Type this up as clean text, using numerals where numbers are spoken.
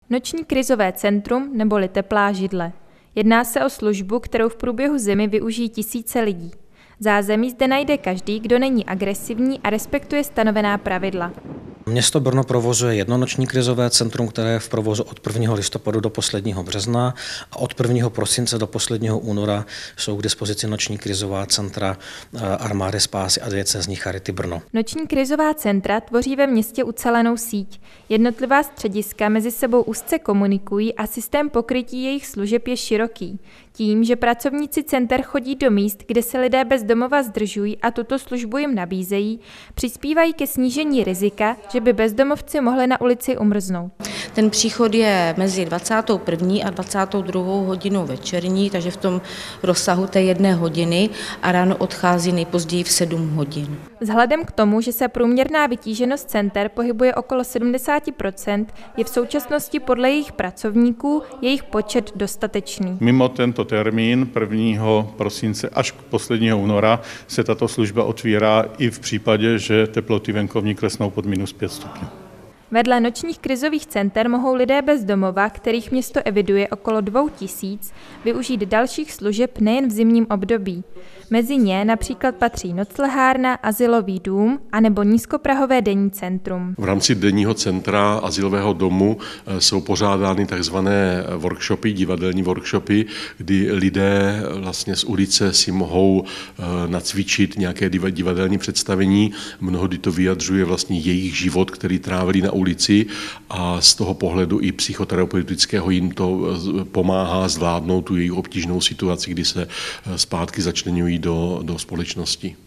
Noční krizové centrum neboli teplá židle. Jedná se o službu, kterou v průběhu zimy využijí tisíce lidí. Zázemí zde najde každý, kdo není agresivní a respektuje stanovená pravidla. Město Brno provozuje jedno noční krizové centrum, které je v provozu od 1. listopadu do posledního března a od 1. prosince do posledního února jsou k dispozici noční krizová centra Armády spásy a diecézní Charity Brno. Noční krizová centra tvoří ve městě ucelenou síť. Jednotlivá střediska mezi sebou úzce komunikují a systém pokrytí jejich služeb je široký. Tím, že pracovníci center chodí do míst, kde se lidé bez domova zdržují a tuto službu jim nabízejí, přispívají ke snížení rizika, že by bezdomovci mohli na ulici umrznout. Ten příchod je mezi 21. a 22. hodinou večerní, takže v tom rozsahu té 1 hodiny a ráno odchází nejpozději v 7 hodin. Vzhledem k tomu, že se průměrná vytíženost center pohybuje okolo 70%, je v současnosti podle jejich pracovníků jejich počet dostatečný. Mimo tento termín 1. prosince až k posledního února se tato služba otvírá i v případě, že teploty venkovní klesnou pod -5 stupňů. Vedle nočních krizových center mohou lidé bez domova, kterých město eviduje okolo 2000, využít dalších služeb nejen v zimním období. Mezi ně například patří noclehárna, azylový dům anebo nízkoprahové denní centrum. V rámci denního centra azylového domu jsou pořádány takzvané workshopy, divadelní workshopy, kdy lidé vlastně z ulice si mohou nacvičit nějaké divadelní představení. Mnohdy to vyjadřuje vlastně jejich život, který trávili na ulici a z toho pohledu i psychoterapeutického jim to pomáhá zvládnout tu jejich obtížnou situaci, kdy se zpátky začleňují do společnosti.